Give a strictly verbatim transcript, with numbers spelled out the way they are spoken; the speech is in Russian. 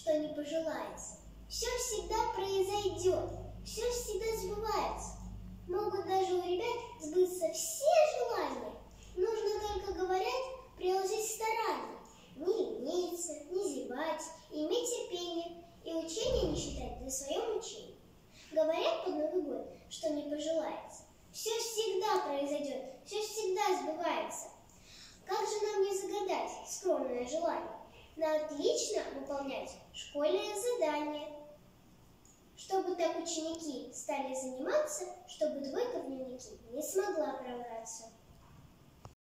что не пожелается. Все всегда произойдет, все всегда сбывается. Могут даже у ребят сбыться все желания. Нужно только, говорят, приложить старания. Не лениться, не зевать, иметь терпение и учение не считать для своего учения. Говорят под Новый год, что не пожелается. Все всегда произойдет, все всегда сбывается. Как же нам не загадать скромное желание? На отлично выполнять школьное задание. Чтобы так ученики стали заниматься, чтобы двойка в дневнике не смогла пробраться.